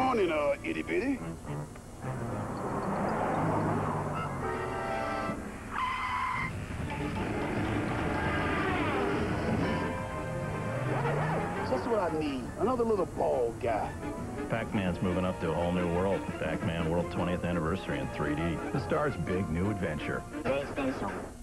morning, itty bitty. Just what I need. Another little bald guy. Pac-Man's moving up to a whole new world. Pac-Man World 20th Anniversary in 3D. The star's big new adventure. PlayStation.